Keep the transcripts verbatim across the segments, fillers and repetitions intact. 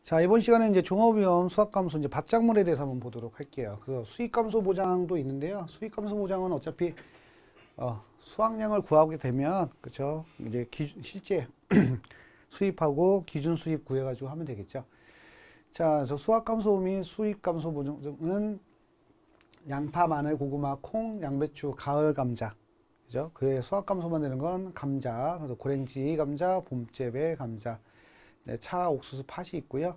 자, 이번 시간에 이제 종합위험 수학감소 이제 받작물에 대해서 한번 보도록 할게요. 그 수익감소 보장도 있는데요. 수익감소 보장은 어차피 어, 수확량을 구하게 되면 그쵸? 이제 기, 실제 수입하고 기준 수입 구해가지고 하면 되겠죠. 자, 그래서 수확감소 및 수익감소 보장은 양파, 마늘, 고구마, 콩, 양배추, 가을 감자. 그죠? 그의 수확감소만 되는 건 감자, 그래서 고랭지 감자, 봄재배 감자. 네, 차, 옥수수, 팥이 있고요.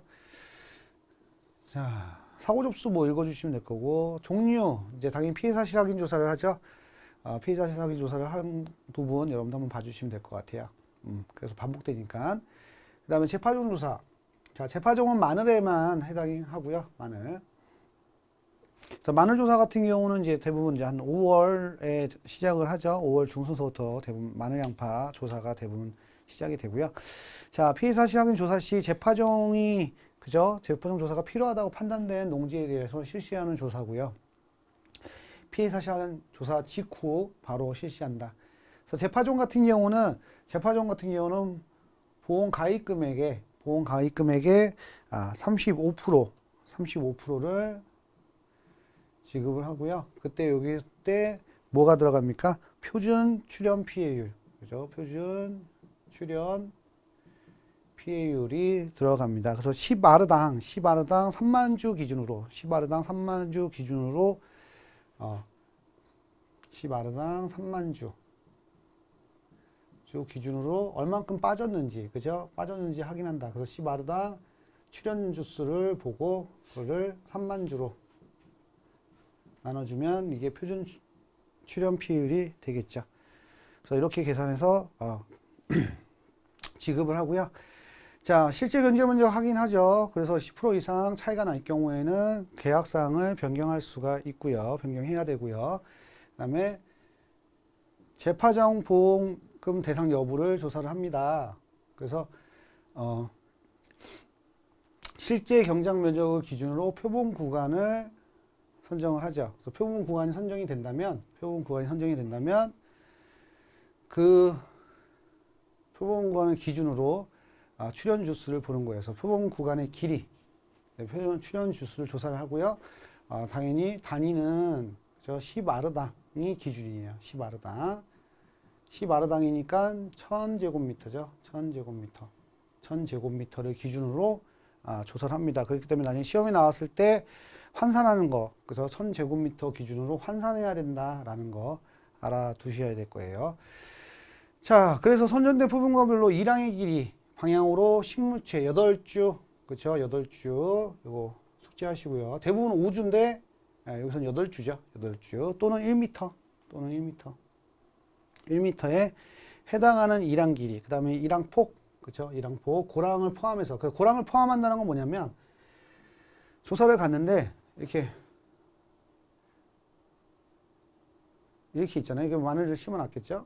자, 사고 접수 뭐 읽어주시면 될 거고, 종류, 이제 당연히 피해 사실 확인 조사를 하죠. 아, 피해 사실 확인 조사를 한 부분 여러분도 한번 봐주시면 될 것 같아요. 음, 그래서 반복되니까. 그 다음에 재파종 조사. 자, 재파종은 마늘에만 해당이 하고요. 마늘. 자, 마늘 조사 같은 경우는 이제 대부분 이제 한 오월에 시작을 하죠. 오월 중순서부터 대부분 마늘 양파 조사가 대부분 시작이 되고요. 자, 피해 사실 확인 조사 시 재파종이 그죠? 재파종 조사가 필요하다고 판단된 농지에 대해서 실시하는 조사고요. 피해 사실 확인 조사 직후 바로 실시한다. 그래서 재파종 같은 경우는 재파종 같은 경우는 보험 가입 금액에 보험 가입 금액의 아, 삼십오 퍼센트 삼십오 퍼센트를 지급을 하고요. 그때 여기 때 뭐가 들어갑니까? 표준 출연 피해율. 그죠? 표준 출연 피해율이 들어갑니다. 그래서 십 아르당, 십 아르당 삼만 주 기준으로, 십 아르당 삼만 주 기준으로, 어, 십 아르당 삼만 주, 주 기준으로 얼만큼 빠졌는지, 그죠? 빠졌는지 확인한다. 그래서 십 아르당 출연 주수를 보고, 그거를 삼만 주로 나눠주면 이게 표준 출연 피해율이 되겠죠. 그래서 이렇게 계산해서, 어, 지급을 하고요. 자, 실제 견제 문제 확인하죠. 그래서 십 퍼센트 이상 차이가 날 경우에는 계약사항을 변경할 수가 있고요. 변경해야 되고요. 그 다음에 재파종 보험금 대상 여부를 조사를 합니다. 그래서 어, 실제 경작 면적을 기준으로 표본 구간을 선정을 하죠. 그래서 표본 구간이 선정이 된다면 표본 구간이 선정이 된다면 그 표본 구간을 기준으로 아, 출연 주수를 보는 거예요. 그래서 표본 구간의 길이, 네, 표본 출연 주수를 조사를 하고요. 아, 당연히 단위는 저 십 아르당이 기준이에요. 십 아르당. 십 아르당이니까 천 제곱미터죠. 천 제곱미터. 천 제곱미터를 기준으로 아, 조사를 합니다. 그렇기 때문에 나중에 시험에 나왔을 때 환산하는 거, 그래서 천 제곱미터 기준으로 환산해야 된다라는 거 알아두셔야 될 거예요. 자, 그래서 선정된 표본과별로 일항의 길이 방향으로 식무채 여덟 주, 그쵸? 여덟 주, 이거 숙지하시고요. 대부분 오 주인데, 아, 여기서는 여덟 주죠. 여덟 주. 또는 일 미터, 또는 일 미터. 일 미터에 해당하는 일항 길이, 그 다음에 일항 폭, 그쵸? 일항 폭, 고랑을 포함해서. 그 고랑을 포함한다는 건 뭐냐면, 조사를 갔는데, 이렇게, 이렇게 있잖아요. 이게 마늘을 심어 놨겠죠?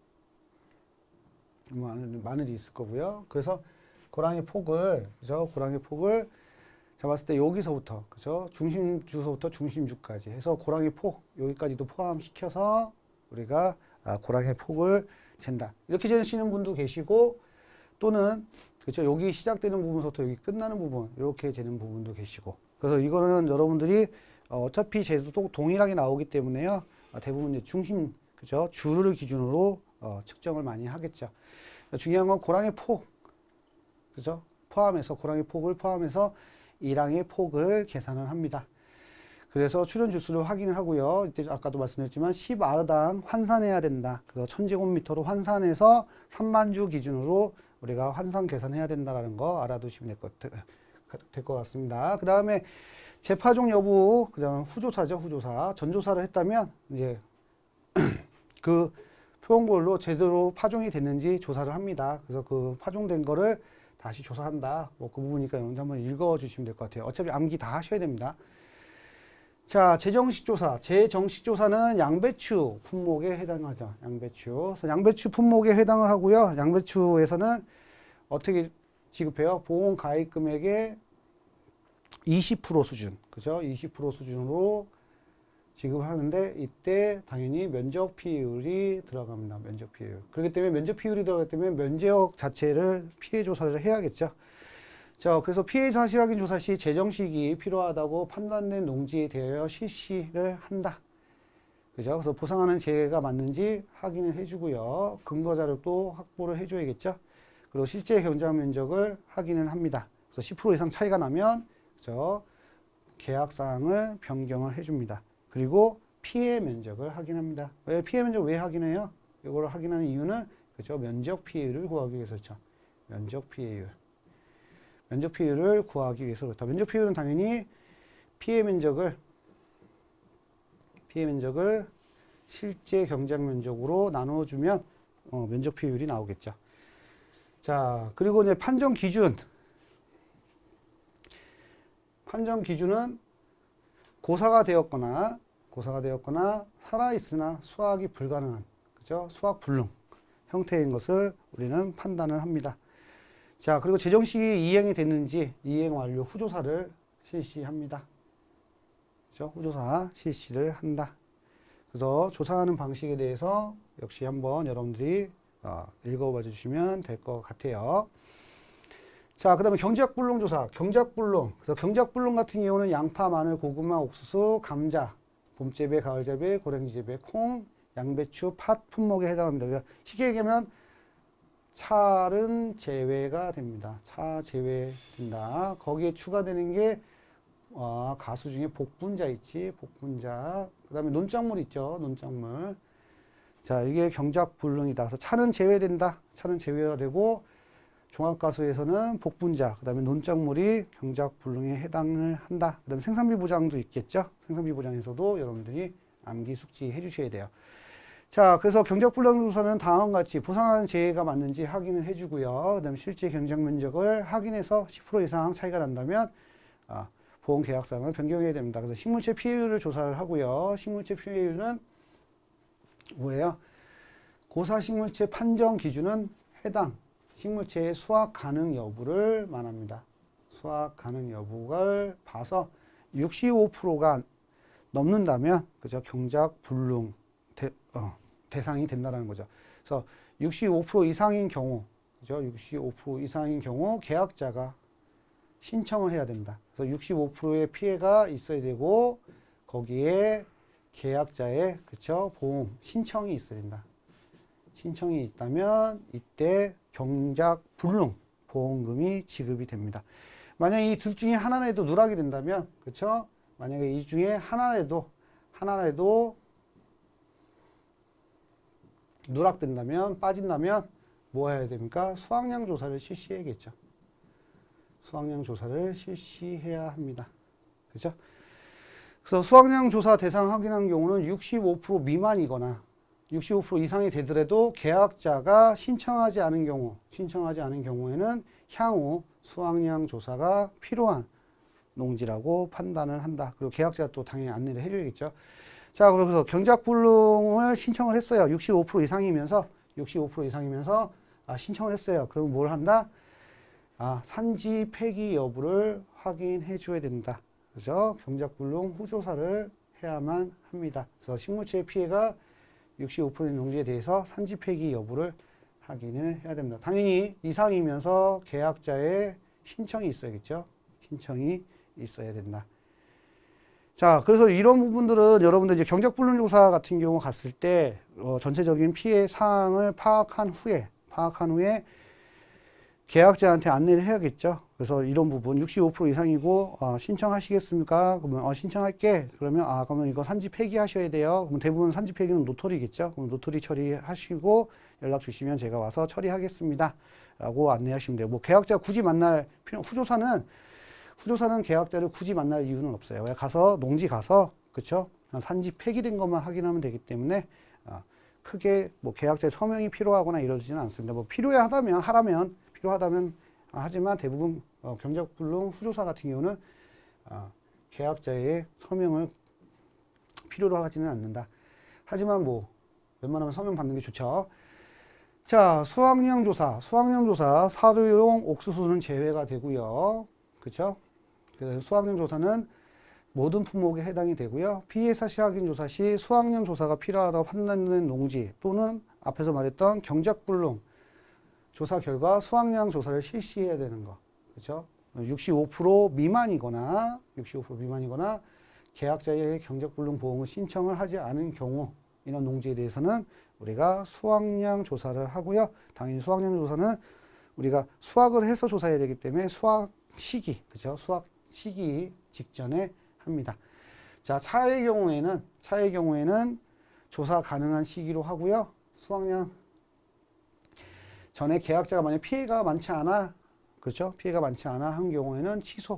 마늘, 마늘이 있을 거고요. 그래서 고랑의 폭을, 그죠? 고랑의 폭을 잡았을 때 여기서부터, 그죠? 중심주서부터 중심주까지 해서 고랑의 폭, 여기까지도 포함시켜서 우리가 아, 고랑의 폭을 잰다. 이렇게 재시는 분도 계시고, 또는, 그죠? 여기 시작되는 부분부터 여기 끝나는 부분, 이렇게 재는 부분도 계시고. 그래서 이거는 여러분들이 어, 어차피 재도 동일하게 나오기 때문에요. 어, 대부분 이제 중심, 그죠? 주를 기준으로 어, 측정을 많이 하겠죠. 중요한 건 고랑의 폭, 그죠? 포함해서, 고랑의 폭을 포함해서 일항의 폭을 계산을 합니다. 그래서 출연 주수를 확인을 하고요. 이때 아까도 말씀드렸지만 십 아르당 환산해야 된다. 그래서 천 제곱미터로 환산해서 삼만 주 기준으로 우리가 환산 계산해야 된다는 거 알아두시면 될 것, 될 것 같습니다. 그 다음에 재파종 여부, 그 다음에 후조사죠, 후조사. 전조사를 했다면, 이제, 그, 표본별로 제대로 파종이 됐는지 조사를 합니다. 그래서 그 파종된 거를 다시 조사한다. 뭐 그 부분이니까 여러분들 한번 읽어주시면 될 것 같아요. 어차피 암기 다 하셔야 됩니다. 자, 재정식 조사. 재정식 조사는 양배추 품목에 해당하죠. 양배추. 그래서 양배추 품목에 해당을 하고요. 양배추에서는 어떻게 지급해요? 보험 가입 금액의 이십 퍼센트 수준. 그죠? 이십 퍼센트 수준으로 지급을 하는데 이때 당연히 면적 피해율이 들어갑니다. 면적 피해율. 그렇기 때문에 면적 피해율이 들어가기 때문에 면적 자체를 피해 조사를 해야겠죠. 자, 그래서 피해 사실 확인 조사 시 재정식이 필요하다고 판단된 농지에 대하여 실시를 한다. 그죠? 그래서 보상하는 재해가 맞는지 확인을 해주고요. 근거 자료도 확보를 해줘야겠죠? 그리고 실제 경작 면적을 확인을 합니다. 그래서 십 퍼센트 이상 차이가 나면, 그죠? 계약 사항을 변경을 해줍니다. 그리고 피해 면적을 확인합니다. 왜 피해 면적 왜 확인해요? 이걸 확인하는 이유는, 그죠? 면적 피해율을 구하기 위해서죠. 면적 피해율. 면적 피해율을 구하기 위해서 그렇다. 면적 피해율은 당연히 피해 면적을 피해 면적을 실제 경작 면적으로 나눠주면 어, 면적 피해율이 나오겠죠. 자, 그리고 이제 판정 기준. 판정 기준은 고사가 되었거나 고사가 되었거나 살아있으나 수확이 불가능한, 그죠? 수확 불능 형태인 것을 우리는 판단을 합니다. 자, 그리고 재정식이 이행이 됐는지 이행 완료 후조사를 실시합니다. 그죠? 후조사 실시를 한다. 그래서 조사하는 방식에 대해서 역시 한번 여러분들이 어, 읽어봐 주시면 될 것 같아요. 자, 그 다음에 경작불능 조사. 경작불능. 그래서 경작불능 같은 경우는 양파, 마늘, 고구마, 옥수수, 감자, 봄재배, 가을재배, 고랭지재배, 콩, 양배추, 팥 품목에 해당합니다. 그러니까 쉽게 얘기하면 찰은 제외가 됩니다. 차 제외된다. 거기에 추가되는 게 어, 가수 중에 복분자 있지. 복분자. 그 다음에 논작물 있죠. 논작물. 자, 이게 경작불능이다. 그래서 차는 제외된다. 차는 제외가 되고 종합가수에서는 복분자, 그 다음에 논작물이 경작불능에 해당을 한다. 그 다음에 생산비 보장도 있겠죠. 생산비 보장에서도 여러분들이 암기 숙지해 주셔야 돼요. 자, 그래서 경작불능 조사는 다음과 같이 보상하는 재해가 맞는지 확인을 해주고요. 그 다음에 실제 경작 면적을 확인해서 십 퍼센트 이상 차이가 난다면 아, 보험 계약상을 변경해야 됩니다. 그래서 식물체 피해율을 조사를 하고요. 식물체 피해율은 뭐예요? 고사 식물체 판정 기준은 해당 식물체의 수확 가능 여부를 말합니다. 수확 가능 여부를 봐서 육십오 퍼센트가 넘는다면, 그죠? 경작 불능 대, 어, 대상이 된다는 거죠. 그래서 육십오 퍼센트 이상인 경우, 그죠? 육십오 퍼센트 이상인 경우 계약자가 신청을 해야 된다. 그래서 육십오 퍼센트의 피해가 있어야 되고 거기에 계약자의, 그쵸? 보험 신청이 있어야 된다. 신청이 있다면 이때 경작 불능 보험금이 지급이 됩니다. 만약에 이 둘 중에 하나라도 누락이 된다면, 그쵸? 만약에 이 중에 하나라도 하나라도 누락된다면, 빠진다면 뭐 해야 됩니까? 수확량 조사를 실시해야겠죠. 수확량 조사를 실시해야 합니다. 그죠? 그래서 수확량 조사 대상 확인한 경우는 육십오 퍼센트 미만이거나 육십오 퍼센트 이상이 되더라도 계약자가 신청하지 않은 경우, 신청하지 않은 경우에는 향후 수확량 조사가 필요한 농지라고 판단을 한다. 그리고 계약자가 또 당연히 안내를 해줘야겠죠. 자, 그래서 경작불능을 신청을 했어요. 육십오 퍼센트 이상이면서, 육십오 퍼센트 이상이면서 아, 신청을 했어요. 그럼 뭘 한다? 아, 산지 폐기 여부를 확인해 줘야 된다. 그죠? 경작불능 후조사를 해야만 합니다. 그래서 식물체의 피해가 육십오 퍼센트 농지에 대해서 산지 폐기 여부를 확인을 해야 됩니다. 당연히 이상이면서 계약자의 신청이 있어야겠죠. 신청이 있어야 된다. 자, 그래서 이런 부분들은 여러분들 이제 경작불능 조사 같은 경우 갔을 때 어, 전체적인 피해 사항을 파악한 후에 파악한 후에 계약자한테 안내를 해야겠죠. 그래서 이런 부분 육십오 퍼센트 이상이고 어, 신청하시겠습니까? 그러면 어, 신청할게. 그러면 아 그러면 이거 산지 폐기하셔야 돼요. 그럼 대부분 산지 폐기는 노토리겠죠. 그럼 노토리 처리하시고 연락 주시면 제가 와서 처리하겠습니다. 라고 안내하시면 돼요. 뭐 계약자 굳이 만날 필요, 후조사는 후조사는 계약자를 굳이 만날 이유는 없어요. 가서 농지 가서 그쵸? 산지 폐기된 것만 확인하면 되기 때문에 어, 크게 뭐 계약자의 서명이 필요하거나 이러지는 않습니다. 뭐 필요하다면 하라면 필요하다면 하지만 대부분 어, 경작불능 후조사 같은 경우는 어, 계약자의 서명을 필요로 하지는 않는다. 하지만 뭐 웬만하면 서명 받는 게 좋죠. 자, 수확량 조사, 수확량 조사 사료용 옥수수는 제외가 되고요. 그렇죠? 그래서 수확량 조사는 모든 품목에 해당이 되고요. 피해 사실 확인 조사 시 수확량 조사가 필요하다고 판단된 농지 또는 앞에서 말했던 경작불능 조사 결과 수확량 조사를 실시해야 되는 거. 그렇죠? 육십오 퍼센트 미만이거나 육십오 퍼센트 미만이거나 계약자의 경작불능보험을 신청을 하지 않은 경우 이런 농지에 대해서는 우리가 수확량 조사를 하고요. 당연히 수확량 조사는 우리가 수확을 해서 조사해야 되기 때문에 수확 시기, 그죠? 수확 시기 직전에 합니다. 자, 차의 경우에는, 차의 경우에는 조사 가능한 시기로 하고요. 수확량 전에 계약자가 만약 피해가 많지 않아, 그렇죠? 피해가 많지 않아 한 경우에는 취소할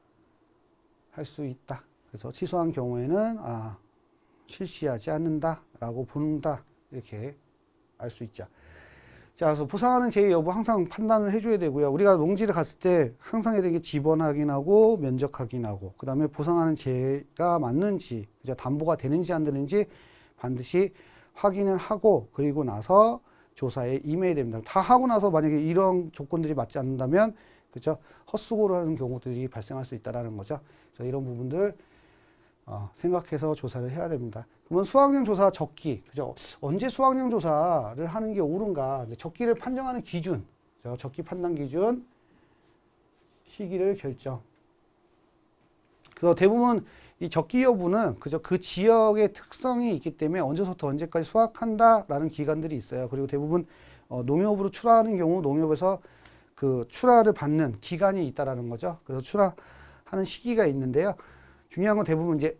수 있다. 그래서 취소한 경우에는, 아, 실시하지 않는다라고 본다. 이렇게 알 수 있죠. 자, 그래서 보상하는 제의 여부 항상 판단을 해줘야 되고요. 우리가 농지를 갔을 때 항상 해야 되는 게 지번 확인하고 면적 확인하고 그 다음에 보상하는 제가 맞는지, 그죠? 담보가 되는지 안 되는지 반드시 확인을 하고 그리고 나서 조사에 임해야 됩니다. 다 하고 나서 만약에 이런 조건들이 맞지 않는다면, 그죠? 헛수고를 하는 경우들이 발생할 수 있다는 거죠. 그래서 이런 부분들 어, 생각해서 조사를 해야 됩니다. 그러면 수확량 조사 적기, 그죠? 언제 수확량 조사를 하는 게 옳은가? 적기를 판정하는 기준, 그죠? 적기 판단 기준, 시기를 결정. 그래서 대부분 이 적기 여부는 그죠? 그 지역의 특성이 있기 때문에 언제부터 언제까지 수확한다라는 기간들이 있어요. 그리고 대부분 어, 농협으로 출하하는 경우 농협에서 그 출하를 받는 기간이 있다라는 거죠. 그래서 출하하는 시기가 있는데요. 중요한 건 대부분 이제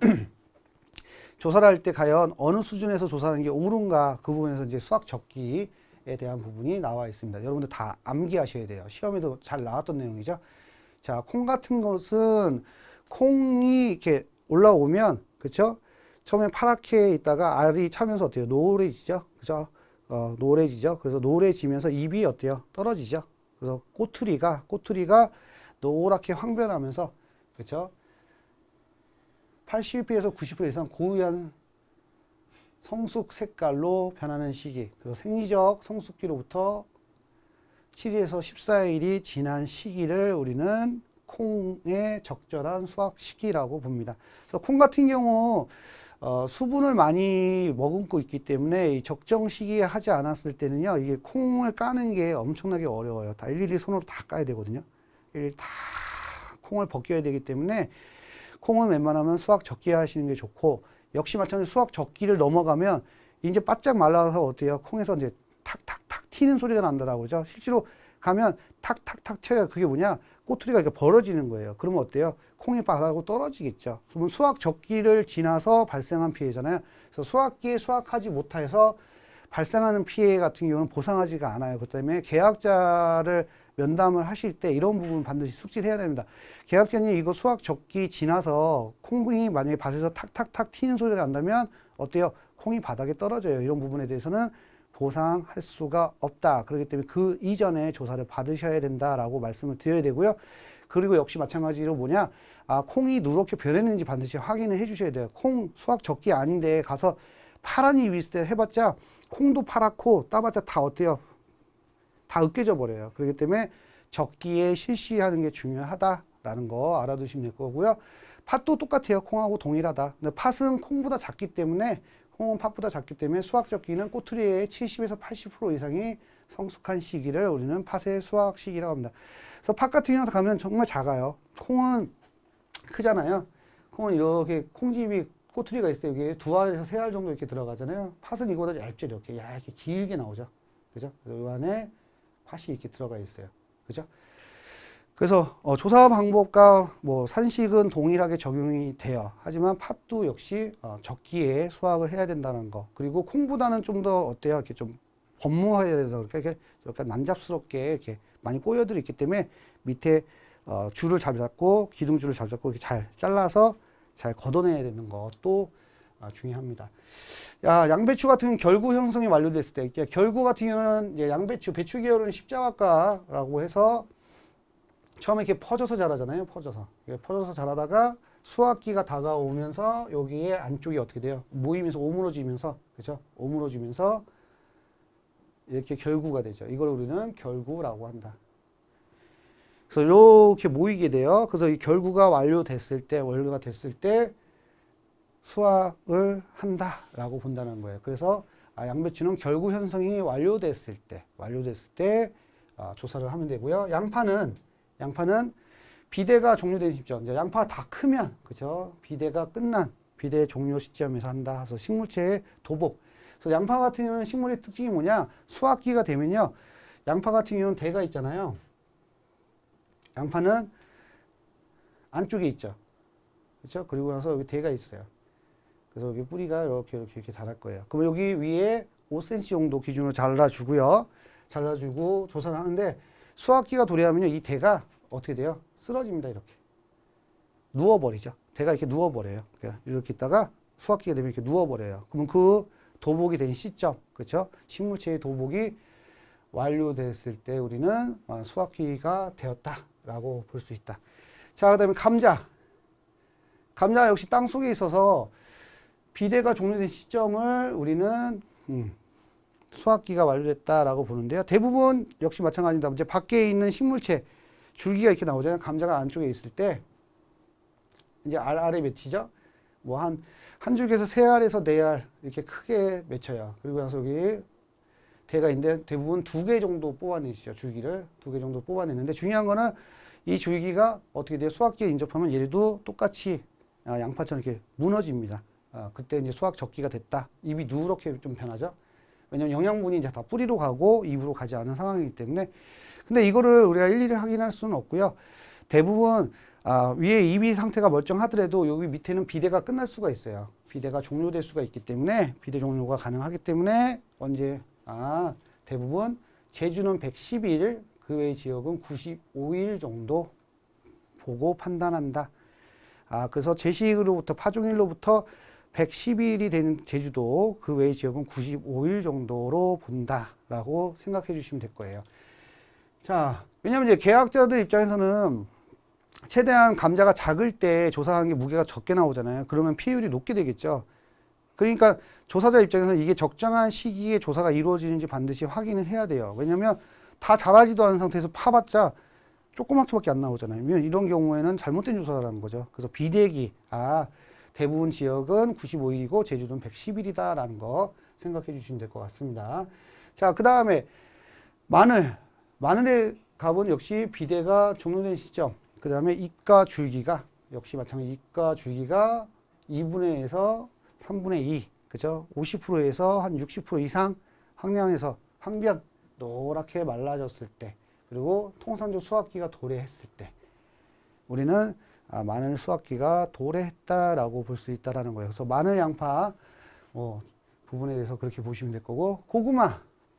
조사를 할 때 과연 어느 수준에서 조사하는 게 옳은가 그 부분에서 이제 수확 적기에 대한 부분이 나와 있습니다. 여러분들 다 암기하셔야 돼요. 시험에도 잘 나왔던 내용이죠. 자, 콩 같은 것은 콩이 이렇게 올라오면, 그쵸? 처음에 파랗게 있다가 알이 차면서 어때요? 노래지죠? 그죠? 어, 노래지죠? 그래서 노래지면서 잎이 어때요? 떨어지죠? 그래서 꼬투리가, 꼬투리가 노랗게 황변하면서, 그쵸? 팔십 퍼센트에서 구십 퍼센트 이상 고유한 성숙 색깔로 변하는 시기. 그래서 생리적 성숙기로부터 칠 일에서 십사 일이 지난 시기를 우리는 콩의 적절한 수확 시기라고 봅니다. 그래서 콩 같은 경우 어, 수분을 많이 머금고 있기 때문에 이 적정 시기에 하지 않았을 때는요, 이게 콩을 까는 게 엄청나게 어려워요. 다 일일이 손으로 다 까야 되거든요. 일일이 다 콩을 벗겨야 되기 때문에 콩은 웬만하면 수확 적기 하시는 게 좋고, 역시 마찬가지로 수확 적기를 넘어가면 이제 바짝 말라서 어때요? 콩에서 이제 탁탁탁 튀는 소리가 난다라고 그죠? 실제로 가면 탁탁탁 튀어요. 그게 뭐냐? 꼬투리가 이렇게 벌어지는 거예요. 그러면 어때요? 콩이 바닥으로 떨어지겠죠. 그러면 수확 적기를 지나서 발생한 피해잖아요. 그래서 수확기에 수확하지 못해서 발생하는 피해 같은 경우는 보상하지가 않아요. 그 때문에 계약자를 면담을 하실 때 이런 부분 반드시 숙지를 해야 됩니다. 계약자님, 이거 수확 적기 지나서 콩이 만약에 밭에서 탁탁탁 튀는 소리가 난다면 어때요? 콩이 바닥에 떨어져요. 이런 부분에 대해서는 보상할 수가 없다. 그렇기 때문에 그 이전에 조사를 받으셔야 된다라고 말씀을 드려야 되고요. 그리고 역시 마찬가지로 뭐냐? 아, 콩이 누렇게 변했는지 반드시 확인을 해 주셔야 돼요. 콩 수확 적기 아닌데 가서 파란 잎이 있을 때 해봤자 콩도 파랗고 따봤자 다 어때요? 다 으깨져 버려요. 그렇기 때문에 적기에 실시하는 게 중요하다라는 거 알아두시면 될 거고요. 팥도 똑같아요. 콩하고 동일하다. 근데 팥은 콩보다 작기 때문에, 콩은 팥보다 작기 때문에 수확 적기는 꼬투리의 칠십에서 팔십 퍼센트 이상이 성숙한 시기를 우리는 팥의 수확 시기라고 합니다. 그래서 팥 같은 경우 가면 정말 작아요. 콩은 크잖아요. 콩은 이렇게 콩집이 꼬투리가 있어요. 이게 두 알에서 세 알 정도 이렇게 들어가잖아요. 팥은 이거보다 얇죠. 이렇게 얇게 길게 나오죠. 그죠? 이 안에 팥이 이렇게 들어가 있어요. 그죠? 그래서 어, 조사 방법과 뭐 산식은 동일하게 적용이 돼요. 하지만 팥도 역시 어, 적기에 수확을 해야 된다는 거. 그리고 콩보다는 좀 더 어때요? 이렇게 좀 번무해야 된다. 이렇게 약간 난잡스럽게 이렇게 많이 꼬여들어 있기 때문에 밑에 어, 줄을 잘 잡고 기둥줄을 잘 잡고 이렇게 잘 잘라서 잘 걷어내야 되는 것도 아, 중요합니다. 야, 양배추 같은 결구 형성이 완료됐을 때, 결구 같은 경우는 이제 양배추, 배추 계열은 십자각과라고 해서 처음에 이렇게 퍼져서 자라잖아요. 퍼져서. 퍼져서 자라다가 수확기가 다가오면서 여기에 안쪽이 어떻게 돼요? 모이면서 오므러지면서, 그죠? 오므러지면서 이렇게 결구가 되죠. 이걸 우리는 결구라고 한다. 그래서 이렇게 모이게 돼요. 그래서 이 결구가 완료됐을 때, 완료가 됐을 때 수확을 한다라고 본다는 거예요. 그래서 아, 양배추는 결구 형성이 완료됐을 때, 완료됐을 때 아, 조사를 하면 되고요. 양파는 양파는 비대가 종료된 시점, 이제 양파가 다 크면, 그죠? 비대가 끝난, 비대 종료 시점에서 한다. 그래서 식물체의 도복. 그래서 양파 같은 경우는 식물의 특징이 뭐냐? 수확기가 되면요. 양파 같은 경우는 대가 있잖아요. 양파는 안쪽에 있죠. 그렇죠? 그리고 나서 여기 대가 있어요. 그래서 여기 뿌리가 이렇게 이렇게 이렇게 자랄 거예요. 그럼 여기 위에 오 센티미터 정도 기준으로 잘라주고요. 잘라주고 조사를 하는데 수확기가 도래하면요. 이 대가 어떻게 돼요? 쓰러집니다. 이렇게. 누워버리죠. 대가 이렇게 누워버려요. 이렇게 있다가 수확기가 되면 이렇게 누워버려요. 그러면 그 도복이 된 시점, 그렇죠? 식물체의 도복이 완료됐을 때 우리는 수확기가 되었다라고 볼 수 있다. 자, 그 다음에 감자. 감자 역시 땅 속에 있어서 비대가 종료된 시점을 우리는 음, 수확기가 완료됐다라고 보는데요. 대부분 역시 마찬가지입니다. 이제 밖에 있는 식물체 줄기가 이렇게 나오잖아요. 감자가 안쪽에 있을 때 이제 알 아래 맺히죠. 뭐 한 한 줄기에서 세 알에서 네 알 이렇게 크게 맺혀요. 그리고 나서 여기 대가 있는데 대부분 두 개 정도 뽑아내시죠. 줄기를 두 개 정도 뽑아내는데 중요한 거는 이 줄기가 어떻게 돼요? 수확기에 인접하면 얘도 똑같이 양파처럼 이렇게 무너집니다. 아, 그때 이제 수확 적기가 됐다. 잎이 누렇게 좀 변하죠. 왜냐면 영양분이 이제 다 뿌리로 가고 잎으로 가지 않은 상황이기 때문에. 근데 이거를 우리가 일일이 확인할 수는 없고요. 대부분 아, 위에 잎이 상태가 멀쩡하더라도 여기 밑에는 비대가 끝날 수가 있어요. 비대가 종료될 수가 있기 때문에 비대 종료가 가능하기 때문에 언제 아 대부분 제주는 백십 일, 그 외의 지역은 구십오 일 정도 보고 판단한다. 아 그래서 제시로부터 파종일로부터 백십 일이 되는 제주도, 그 외의 지역은 구십오 일 정도로 본다라고 생각해 주시면 될 거예요. 자, 왜냐면 이제 계약자들 입장에서는 최대한 감자가 작을 때 조사한 게 무게가 적게 나오잖아요. 그러면 피해율이 높게 되겠죠. 그러니까 조사자 입장에서는 이게 적정한 시기에 조사가 이루어지는지 반드시 확인을 해야 돼요. 왜냐면 다 자라지도 않은 상태에서 파봤자 조그맣게밖에 안 나오잖아요. 이런 경우에는 잘못된 조사라는 거죠. 그래서 비대기, 아 대부분 지역은 구십오 일이고 제주도는 백십 일이다라는 거 생각해 주시면 될 것 같습니다. 자, 그 다음에 마늘. 마늘의 값은 역시 비대가 종료된 시점. 그 다음에 잎과 줄기가 역시 마찬가지 잎과 줄기가 이분의 일에서 삼분의 이, 그죠? 오십 퍼센트에서 한 육십 퍼센트 이상 황량해서 황변, 노랗게 말라졌을 때, 그리고 통상적 수확기가 도래했을 때 우리는 아, 마늘 수확기가 도래했다라고 볼 수 있다라는 거예요. 그래서 마늘, 양파 어, 부분에 대해서 그렇게 보시면 될 거고, 고구마.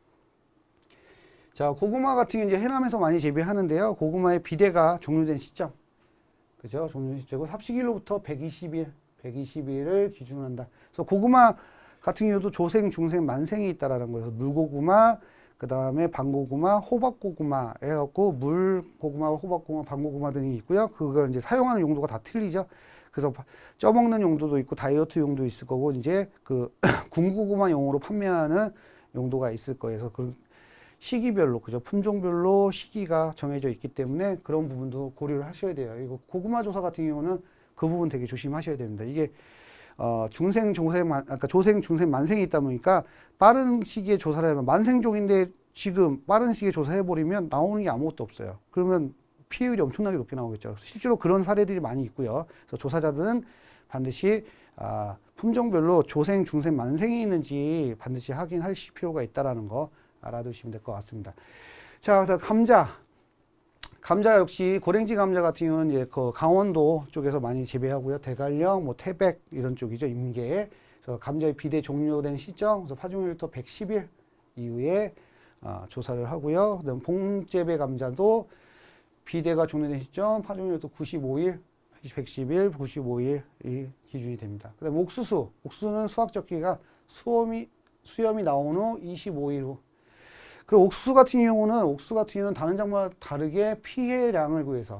자, 고구마 같은 경우 이제 해남에서 많이 재배하는데요. 고구마의 비대가 종료된 시점, 그죠? 종료된 시점이고 삽식일로부터 백이십 일, 백이십 일을 기준으로 한다. 그래서 고구마 같은 경우도 조생, 중생, 만생이 있다라는 거예요. 물고구마, 그 다음에 방고구마, 호박고구마 해갖고 물고구마, 호박고구마, 방고구마 등이 있고요. 그걸 이제 사용하는 용도가 다 틀리죠. 그래서 쪄먹는 용도도 있고 다이어트 용도 있을 거고 이제 그 군고구마 용으로 판매하는 용도가 있을 거예요. 그래서 그 시기별로, 그죠? 품종별로 시기가 정해져 있기 때문에 그런 부분도 고려를 하셔야 돼요. 이거 고구마 조사 같은 경우는 그 부분 되게 조심하셔야 됩니다. 이게 어, 중생, 조생, 만, 아까 조생, 중생, 만생이 있다 보니까 빠른 시기에 조사를 하면 만생종인데 지금 빠른 시기에 조사해버리면 나오는 게 아무것도 없어요. 그러면 피해율이 엄청나게 높게 나오겠죠. 실제로 그런 사례들이 많이 있고요. 그래서 조사자들은 반드시 아, 품종별로 조생, 중생, 만생이 있는지 반드시 확인하실 필요가 있다는 거 알아두시면 될 것 같습니다. 자, 그래서 감자. 감자 역시 고랭지 감자 같은 경우는 이제 그 강원도 쪽에서 많이 재배하고요. 대관령, 뭐 태백 이런 쪽이죠. 임계. 그래서 감자의 비대 종료된 시점, 그래서 파종일부터 백십 일 이후에 어, 조사를 하고요. 그다음 봉재배 감자도 비대가 종료된 시점, 파종일부터 구십오 일, 백십 일, 구십오 일이 기준이 됩니다. 그다음 옥수수. 옥수수는 수확 적기가 수염이 수염이 나온 후 이십오 일 후. 그리고 옥수수 같은 경우는 옥수수 같은 경우는 다른 작물과 다르게 피해량을 구해서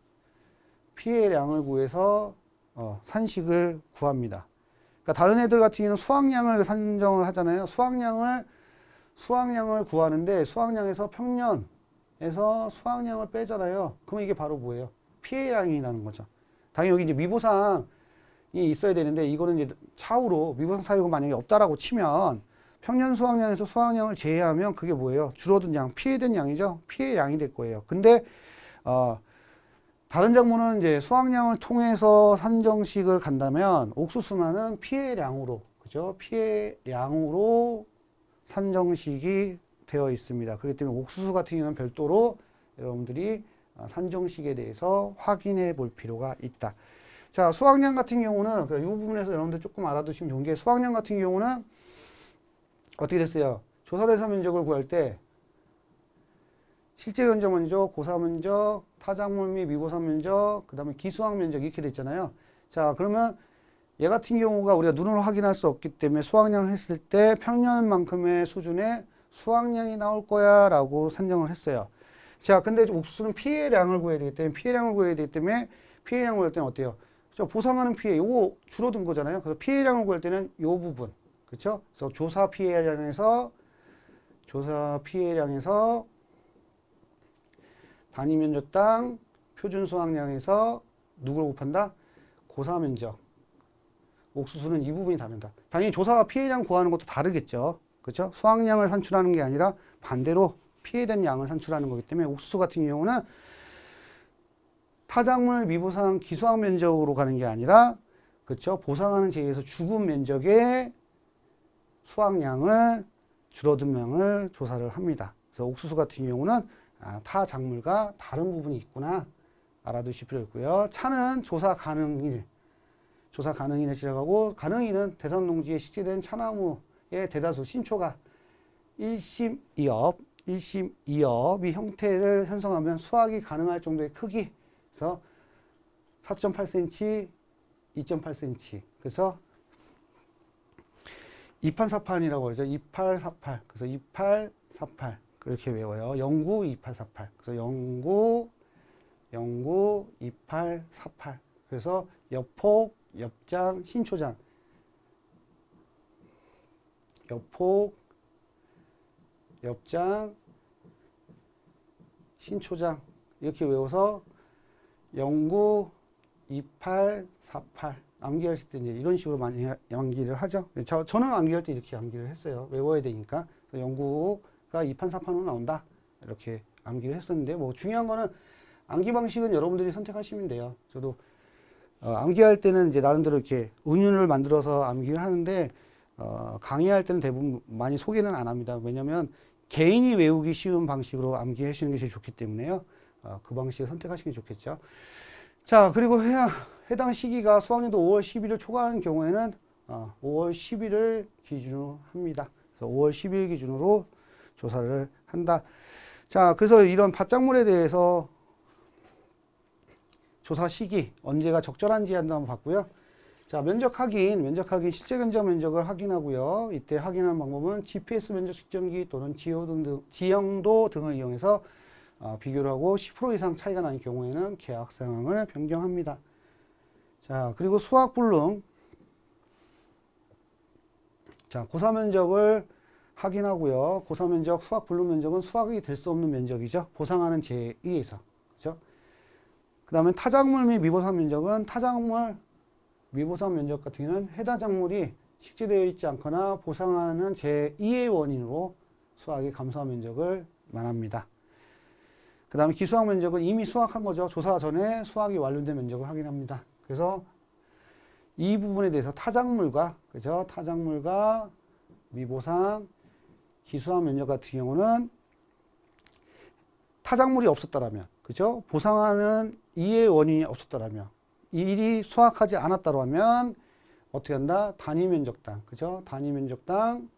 피해량을 구해서 어, 산식을 구합니다. 그러니까 다른 애들 같은 경우는 수확량을 산정을 하잖아요. 수확량을 수확량을 구하는데 수확량에서 평년에서 수확량을 빼잖아요. 그럼 이게 바로 뭐예요? 피해량이라는 거죠. 당연히 여기 이제 미보상이 있어야 되는데 이거는 이제 차후로 미보상 사유가 만약에 없다라고 치면 평년 수확량에서 수확량을 제외하면 그게 뭐예요? 줄어든 양, 피해된 양이죠. 피해량이 될 거예요. 근데 어, 다른 작물은 이제 수확량을 통해서 산정식을 간다면 옥수수만은 피해량으로, 그죠? 피해량으로 산정식이 되어 있습니다. 그렇기 때문에 옥수수 같은 경우는 별도로 여러분들이 산정식에 대해서 확인해 볼 필요가 있다. 자, 수확량 같은 경우는 이 부분에서 여러분들 조금 알아두시면 좋은 게, 수확량 같은 경우는 어떻게 됐어요? 조사 대상 면적을 구할 때 실제 면적 면적, 고사 면적, 타작물 및 미고사 면적, 그 다음에 기수확 면적 이렇게 돼 있잖아요. 자, 그러면 얘 같은 경우가 우리가 눈으로 확인할 수 없기 때문에 수확량 했을 때 평년만큼의 수준의 수확량이 나올 거야 라고 산정을 했어요. 자, 근데 옥수수는 피해량을 구해야 되기 때문에 피해량을 구해야 되기 때문에 피해량을 구할 때는 어때요? 보상하는 피해, 요거 줄어든 거잖아요. 그래서 피해량을 구할 때는 요 부분, 그렇죠? 그래서 조사 피해량에서 조사 피해량에서 단위 면적당 표준 수확량에서 누굴 곱한다? 고사 면적. 옥수수는 이 부분이 다른다. 당연히 조사와 피해량 구하는 것도 다르겠죠. 그렇죠? 수확량을 산출하는 게 아니라 반대로 피해된 양을 산출하는 거기 때문에 옥수수 같은 경우는 타작물 미보상 기수확 면적으로 가는 게 아니라, 그렇죠? 보상하는 제에서 죽은 면적의 수확량을 줄어든 양을 조사를 합니다. 그래서 옥수수 같은 경우는 아, 타 작물과 다른 부분이 있구나 알아두실 필요 있고요. 차는 조사 가능일, 조사 가능일에 시작하고, 가능일은 대상 농지에 식재된 차나무의 대다수 신초가 일 심 이 업, 일 심 이 업이 형태를 형성하면 수확이 가능할 정도의 크기, 그래서 사 점 팔 센티미터, 이 점 팔 센티미터, 그래서 이팔사팔이라고 그러죠. 이팔사팔, 그래서 이팔사팔 이렇게 외워요. 영구 이팔사팔. 그래서 영구, 영구 이팔사팔. 그래서 옆폭, 옆장, 신초장. 옆폭, 옆장, 신초장. 이렇게 외워서 영구 이팔사팔. 암기하실 때 이제 이런 식으로 많이 암기를 하죠. 저, 저는 암기할 때 이렇게 암기를 했어요. 외워야 되니까. 영구가 이팔사팔로 나온다. 이렇게 암기를 했었는데, 뭐 중요한 거는 암기 방식은 여러분들이 선택하시면 돼요. 저도 어, 암기할 때는 이제 나름대로 이렇게 은율을 만들어서 암기를 하는데, 어, 강의할 때는 대부분 많이 소개는 안 합니다. 왜냐면 개인이 외우기 쉬운 방식으로 암기하시는 게 제일 좋기 때문에요. 어, 그 방식을 선택하시는 게 좋겠죠. 자, 그리고 해야, 해당 시기가 수학년도 오월 십일을 초과하는 경우에는 어, 오월 십일을 기준으로 합니다. 그래서 오월 십일 기준으로 조사를 한다. 자, 그래서 이런 밭작물에 대해서 조사 시기, 언제가 적절한지 한번 봤고요. 자, 면적 확인, 면적 확인, 실제 견적 면적을 확인하고요. 이때 확인하는 방법은 지피에스 면적 측정기 또는 지효등 등, 지형도 등을 이용해서 어, 비교를 하고 십 퍼센트 이상 차이가 나는 경우에는 계약 상황을 변경합니다. 자, 그리고 수확 불능. 자, 고사 면적을 확인하고요. 고사 면적, 수확 불능 면적은 수확이 될 수 없는 면적이죠. 보상하는 제에 의해서. 그죠? 그 다음에 타작물 및 미보상 면적은 타작물, 미보상 면적 같은 경우는 해당 작물이 식재되어 있지 않거나 보상하는 제이의 원인으로 수확이 감소한 면적을 말합니다. 그 다음에 기수확 면적은 이미 수확한 거죠. 조사 전에 수확이 완료된 면적을 확인합니다. 그래서 이 부분에 대해서 타작물과, 그죠? 타작물과 미보상, 기수확 면적 같은 경우는 타작물이 없었다라면, 그죠? 보상하는 이의 원인이 없었다라면, 이 일이 수확하지 않았다고 하면 어떻게 한다? 단위 면적당, 그죠? 단위 면적당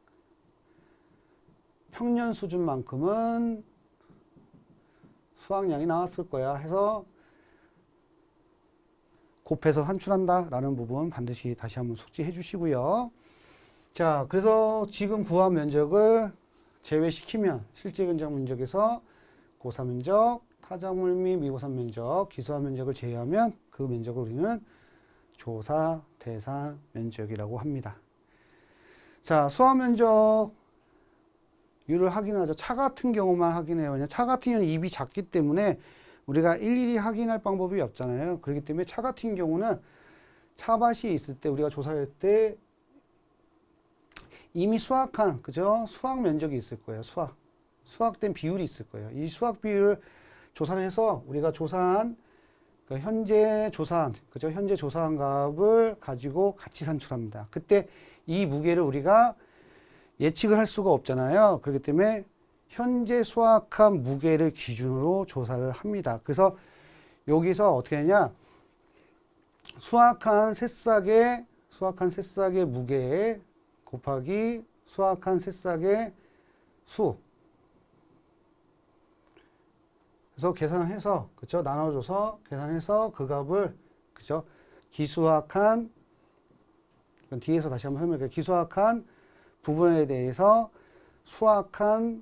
평년 수준만큼은 수확량이 나왔을 거야 해서 곱해서 산출한다 라는 부분 반드시 다시 한번 숙지해 주시고요. 자, 그래서 지금 구한 면적을 제외시키면 실제 견적 면적에서 고사 면적, 타작물 및 미고사 면적, 기수화 면적을 제외하면 그 면적을 우리는 조사 대상 면적이라고 합니다. 자, 수화 면적 율을 확인하죠. 차 같은 경우만 확인해요. 왜냐 차 같은 경우는 입이 작기 때문에 우리가 일일이 확인할 방법이 없잖아요. 그렇기 때문에 차 같은 경우는 차밭이 있을 때 우리가 조사할 때 이미 수확한, 그죠? 수확 면적이 있을 거예요. 수확. 수확된 비율이 있을 거예요. 이 수확 비율을 조사를 해서 우리가 조사한 그러니까 현재 조사한, 그죠? 현재 조사한 값을 가지고 같이 산출합니다. 그때 이 무게를 우리가 예측을 할 수가 없잖아요. 그렇기 때문에 현재 수확한 무게를 기준으로 조사를 합니다. 그래서 여기서 어떻게 하냐? 수확한 새싹의 수확한 새싹의 무게 곱하기 수확한 새싹의 수. 그래서 계산을 해서, 그쵸? 나눠줘서 계산해서 그 값을, 그쵸? 기수확한, 뒤에서 다시 한번 설명할게요. 기수확한 부분에 대해서 수확한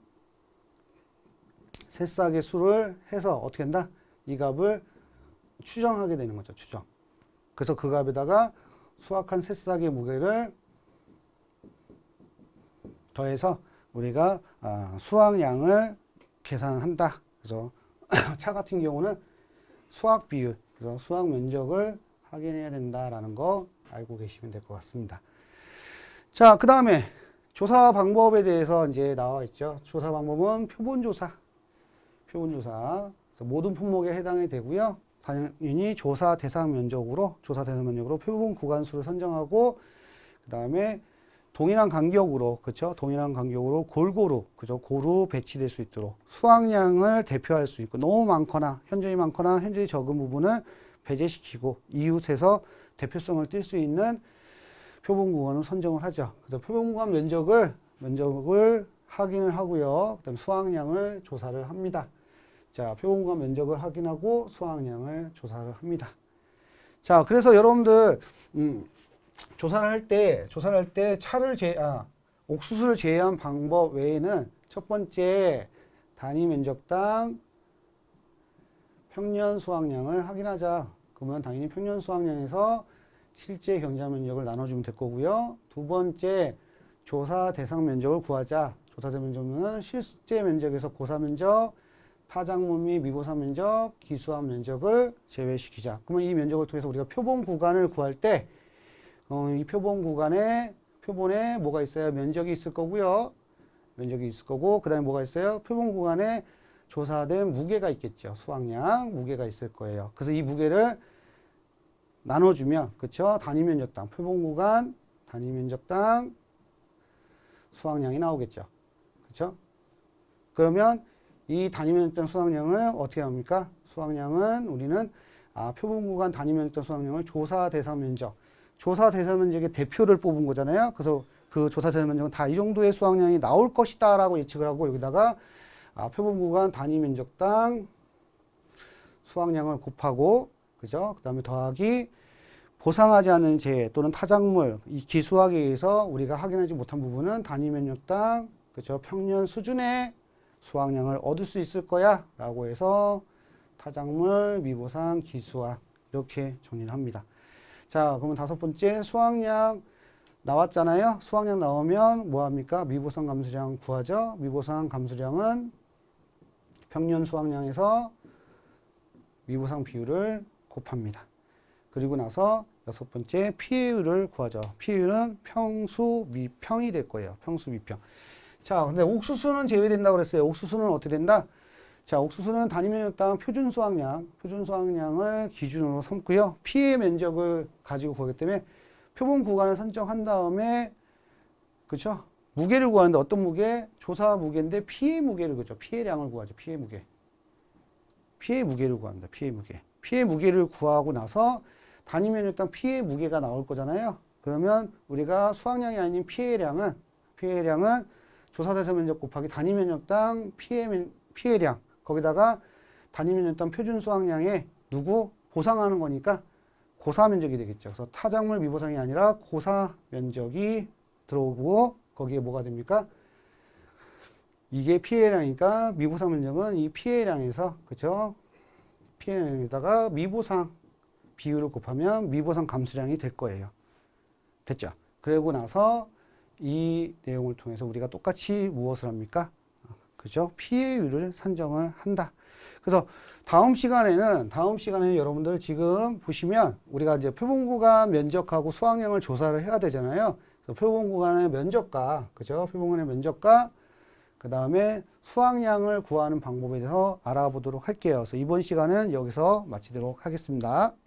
새싹의 수를 해서 어떻게 한다? 이 값을 추정하게 되는 거죠. 추정. 그래서 그 값에다가 수확한 새싹의 무게를 더해서 우리가 수확량을 계산한다. 그래서 차 같은 경우는 수확 비율, 그래서 수확 면적을 확인해야 된다라는 거 알고 계시면 될 것 같습니다. 자, 그 다음에 조사 방법에 대해서 이제 나와 있죠. 조사 방법은 표본조사. 표본조사. 모든 품목에 해당이 되고요. 당연히 조사 대상 면적으로, 조사 대상 면적으로 표본 구간수를 선정하고, 그 다음에 동일한 간격으로, 그쵸? 동일한 간격으로 골고루, 그죠? 고루 배치될 수 있도록 수확량을 대표할 수 있고, 너무 많거나, 현저히 많거나, 현저히 적은 부분을 배제시키고, 이웃에서 대표성을 띌 수 있는 표본 구간을 선정을 하죠. 그래서 표본 구간 면적을, 면적을 확인을 하고요. 그 다음에 수확량을 조사를 합니다. 자, 표본 구간 면적을 확인하고 수확량을 조사를 합니다. 자, 그래서 여러분들, 음, 조사를 할 때, 조사를 할 때 차를 제, 아, 옥수수를 제외한 방법 외에는 첫 번째, 단위 면적당 평년 수확량을 확인하자. 그러면 당연히 평년 수확량에서 실제 경작 면적을 나눠주면 될 거고요. 두 번째, 조사 대상 면적을 구하자. 조사 대상 면적은 실제 면적에서 고사 면적, 타작물 및 미고사 면적, 기수한 면적을 제외시키자. 그러면 이 면적을 통해서 우리가 표본 구간을 구할 때, 어, 이 표본 구간에, 표본에 뭐가 있어요? 면적이 있을 거고요. 면적이 있을 거고, 그 다음에 뭐가 있어요? 표본 구간에 조사된 무게가 있겠죠. 수확량, 무게가 있을 거예요. 그래서 이 무게를 나눠주면, 그쵸? 단위 면적당, 표본 구간, 단위 면적당 수확량이 나오겠죠. 그쵸? 그러면 이 단위 면적당 수확량을 어떻게 합니까? 수확량은 우리는, 아, 표본 구간 단위 면적당 수확량을 조사 대상 면적, 조사 대상 면적의 대표를 뽑은 거잖아요. 그래서 그 조사 대상 면적은 다 이 정도의 수확량이 나올 것이다 라고 예측을 하고, 여기다가 아, 표본 구간 단위 면적당 수확량을 곱하고, 그죠? 그 다음에 더하기 보상하지 않은 재 또는 타작물, 이 기수학에 의해서 우리가 확인하지 못한 부분은 단위 면적당, 그죠? 평년 수준의 수확량을 얻을 수 있을 거야 라고 해서 타작물, 미보상, 기수학 이렇게 정리를 합니다. 자, 그러면 다섯 번째 수확량 나왔잖아요. 수확량 나오면 뭐합니까? 미보상 감수량 구하죠. 미보상 감수량은 평년 수확량에서 미보상 비율을 곱합니다. 그리고 나서 여섯 번째 피해율을 구하죠. 피해율은 평수 미평이 될 거예요. 평수 미평. 자, 근데 옥수수는 제외된다고 그랬어요. 옥수수는 어떻게 된다? 자, 옥수수는 단위 면적당 표준 수확량, 표준 수확량을 기준으로 삼고요. 피해 면적을 가지고 구하기 때문에 표본 구간을 선정한 다음에, 그쵸? 무게를 구하는데 어떤 무게? 조사 무게인데 피해 무게를 그죠? 피해량을 구하죠. 피해 무게. 피해 무게를 구합니다. 피해 무게. 피해 무게를 구하고 나서 단위 면적당 피해 무게가 나올 거잖아요. 그러면 우리가 수확량이 아닌 피해량은, 피해량은 조사 대상 면적 곱하기 단위 면적당 피해, 피해량, 거기다가 단위 면적당 표준 수확량에 누구? 보상하는 거니까 고사 면적이 되겠죠. 그래서 타작물 미보상이 아니라 고사 면적이 들어오고, 거기에 뭐가 됩니까? 이게 피해량이니까 미보상 면적은 이 피해량에서, 그쵸? 피해량에다가 미보상 비율을 곱하면 미보상 감수량이 될 거예요. 됐죠? 그러고 나서 이 내용을 통해서 우리가 똑같이 무엇을 합니까? 그죠? 피해율을 산정을 한다. 그래서 다음 시간에는, 다음 시간에는 여러분들 지금 보시면 우리가 이제 표본 구간 면적하고 수확량을 조사를 해야 되잖아요. 그래서 표본 구간의 면적과, 그죠? 표본 구간의 면적과 그 다음에 수확량을 구하는 방법에 대해서 알아보도록 할게요. 그래서 이번 시간은 여기서 마치도록 하겠습니다.